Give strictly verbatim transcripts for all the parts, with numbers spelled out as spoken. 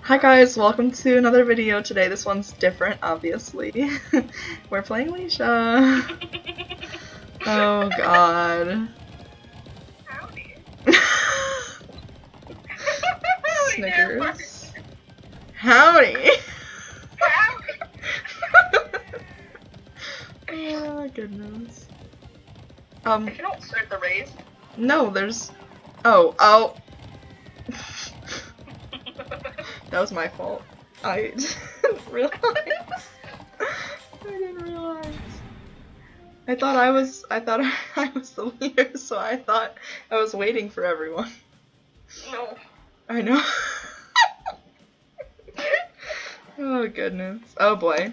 Hi guys, welcome to another video today. This one's different, obviously. We're playing Alicia. Oh god. Howdy. Snickers. Howdy! Howdy. Oh goodness. Um, If you don't start the race. no, there's... Oh, oh. That was my fault. I didn't realize. I didn't realize. I thought I was. I thought I was the leader, so I thought I was waiting for everyone. No. I know. Oh goodness. Oh boy.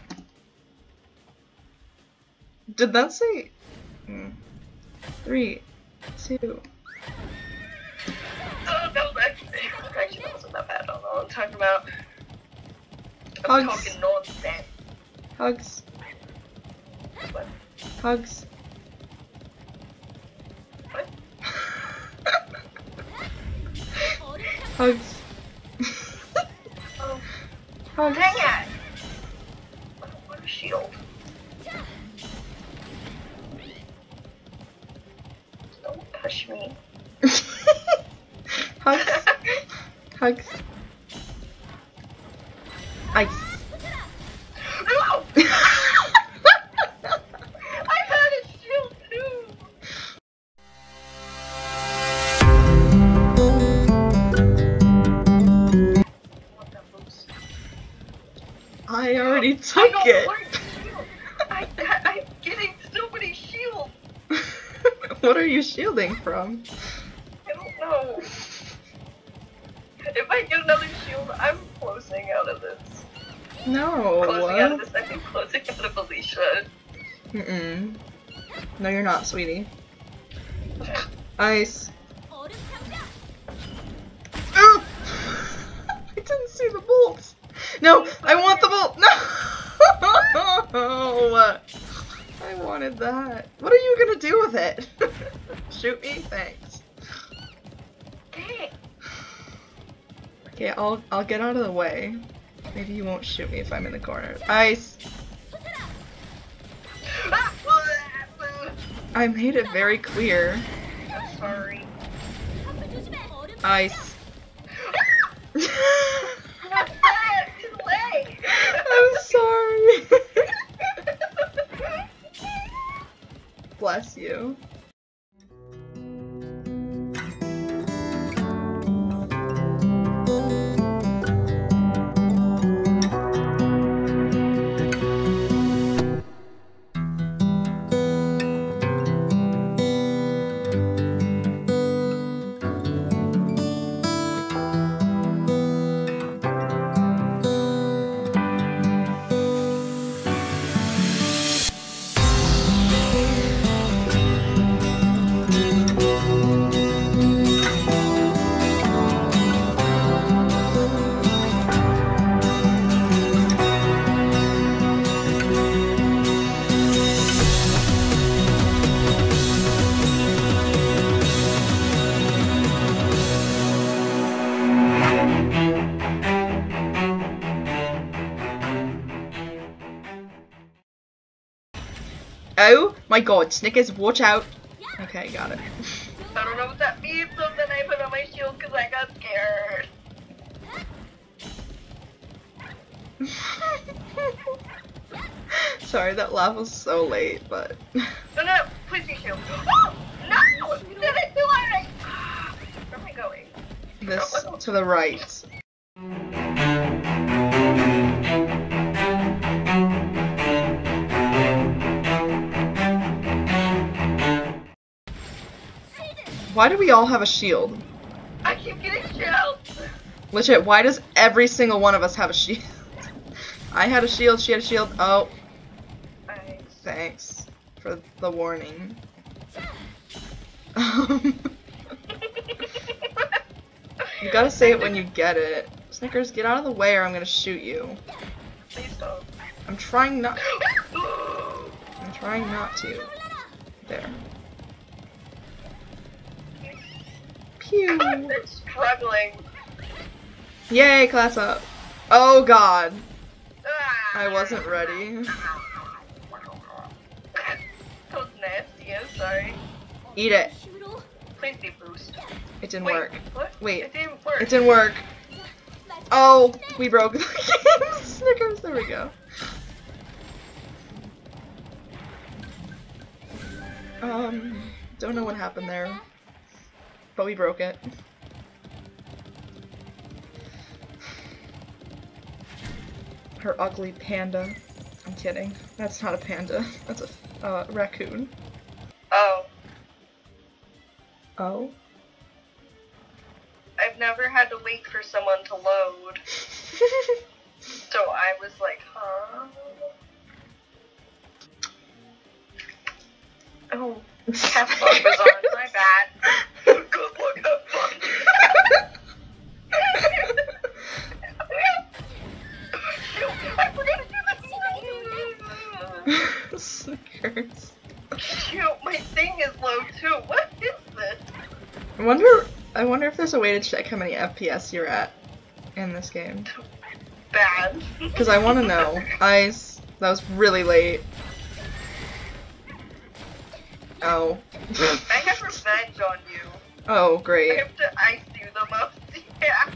Did that say? Hmm. Three, two. Oh, that was actually, actually that wasn't that bad. I don't know what I'm talking about. Hugs. I'm talking nonsense. Hugs. What? Hugs. What? Hugs. Oh, Hugs. dang it! What a shield. Don't push me. Hugs. Hugs. Ice. No! I had a shield too! Want that boost? I already I took don't it. want shield. I, I, I'm getting so many shields. What are you shielding from? I don't know. If I get another shield, I'm closing out of this. No. Closing out of this, I think closing out of Alicia. Mm-mm. No, you're not, sweetie. Ice. Oh! I didn't see the bolts. No, I want the bolt. No. I wanted that. What are you gonna do with it? Shoot me? Thanks. Dang. Okay, I'll I'll get out of the way. Maybe you won't shoot me if I'm in the corner. Ice. I made it very clear. I'm sorry. Ice. Not bad. Too late. I'm sorry. Bless you. Oh my god, Snickers, watch out. Okay, got it. I don't know what that means, so then I put on my shield because I got scared. Sorry, that laugh was so late, but... No, no, please be shield. Oh, no! Did it do it? Where am I going? This to the right. Why do we all have a shield? I keep getting shields. Legit, why does every single one of us have a shield? I had a shield, she had a shield. Oh. I... Thanks for the warning. Um, you gotta say it when you get it. Snickers, get out of the way or I'm gonna shoot you. Please don't. I'm trying not- I'm trying not to. There. Pew! They're struggling. Yay, class up. Oh god. I wasn't ready. That was nasty, I'm sorry. Eat it. Please be boost. It didn't Wait, work. what? Wait. It didn't work. It didn't work. Oh, we broke the game. Snickers, there we go. Um, don't know what happened there, but we broke it. Her ugly panda. I'm kidding. That's not a panda. That's a uh, raccoon. Oh. Oh? I've never had to wait for someone to load. So I was like, huh? Oh, Cat Fog was on, my bad. Good look up fun. I forgot to do this. Snickers. Shoot, my thing is low too. What is this? I wonder. I wonder if there's a way to check how many F P S you're at in this game. Bad. Because I want to know. I. That was really late. Oh. I have revenge on you. Oh, I great. have to ice you the most. Yeah.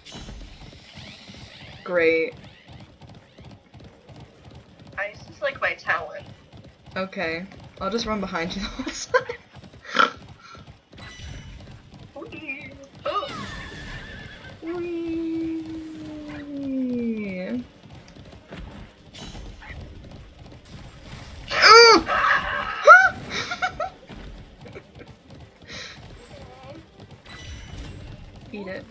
Great. Ice is like my talent. Okay. I'll just run behind you the whole time. Whee. Oh. Whee. Eat it.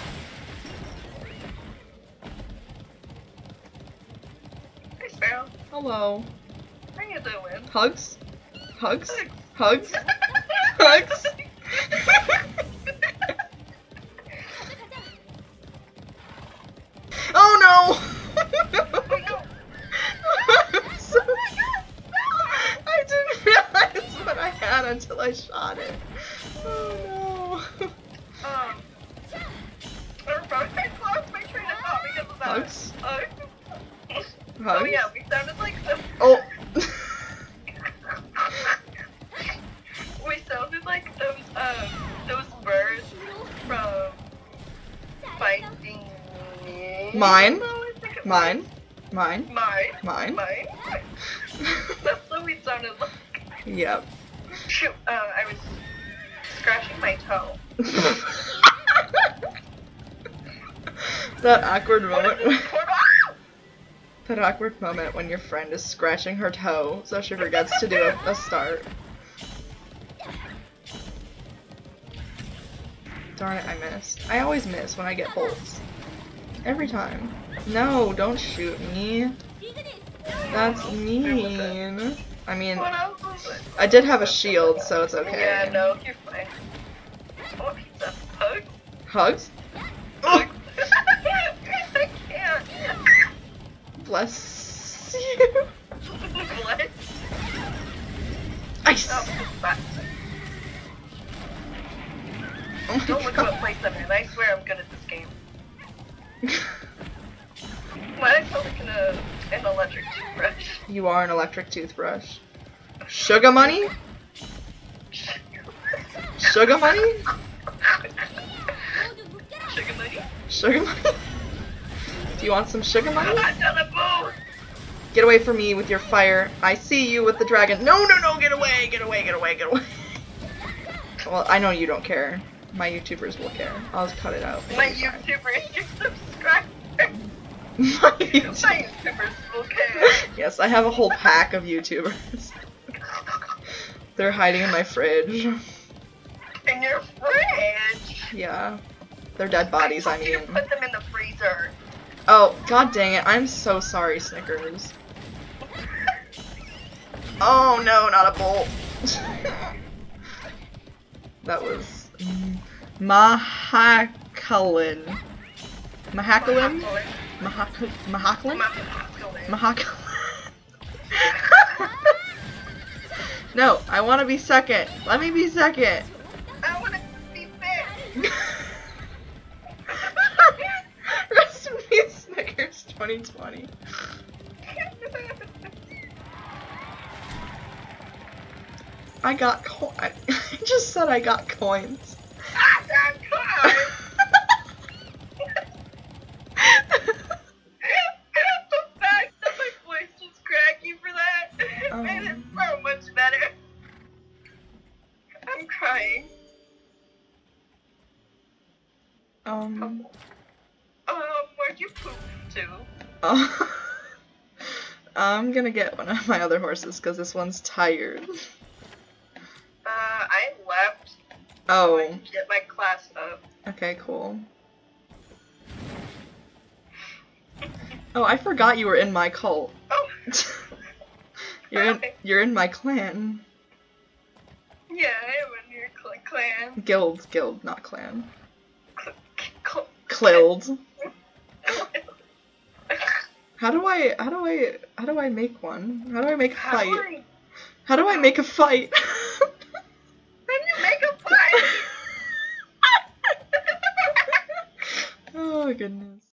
Hey, Sparrow. Hello. How you doing? Hugs? Hugs? Hugs? Hugs? Oh no! Oh no! So- I didn't realize what I had until I shot it. Oh no. Um. I lost my train of thought because of that. Hugs? Uh, Hugs? oh yeah, we sounded like some. Oh. We sounded like those um those birds from Finding Nemo. Mine? I think it was. Mine? Mine? Mine. Mine? Mine. That's what we sounded like. Yep. Shoot, uh, I was scratching my toe. That awkward moment. What is this portal? That awkward moment when your friend is scratching her toe so she forgets to do a, a start. Darn it, I missed. I always miss when I get bolts. Every time. No, don't shoot me. That's mean. I mean, What else was it? I did have a shield, so it's okay. Yeah, no, you're fine. Oh, pizza. Hug? Hugs? Hug? I can't. Bless you. What? Ice. Oh, but Oh my don't look God. what place I'm in. I swear I'm good at this game. Why am I holding a, an electric toothbrush? You are an electric toothbrush. Sugar money? Sugar money? Sugar money? Sugar money? Do you want some sugar money? I'm gonna move! Get away from me with your fire. I see you with the dragon. No, no, no, get away, get away, get away, get away. Well, I know you don't care. My YouTubers will care. I'll just cut it out. My YouTuber is your subscriber. My My YouTubers. YouTubers will care. Yes, I have a whole pack of YouTubers. They're hiding in my fridge. In your fridge? Yeah. They're dead bodies, I told you mean. to put them in the freezer. Oh, god dang it. I'm so sorry, Snickers. Oh no, not a bolt. That was Mahakalin. Mahakalin? Mahak Mahakalin? Mahakalin. No, I want to be second. Let me be second. I want to be fit. twenty twenty. I got co- I just said I got coins. I got coins! The fact that my voice just cracky for that Um. made it so much better. I'm crying. Um. Um, where'd you poop to? Oh. I'm gonna get one of my other horses because this one's tired. Uh, I left. Oh. So I could get my class up. Okay, cool. Oh, I forgot you were in my cult. Oh. You're in, you're in my clan. Yeah, I am in your cl clan. Guild, guild, not clan. Cl Clilled. How do I, how do I, how do I make one? How do I make a How fight? do I, How do I make a fight? how do you make a fight? Oh goodness.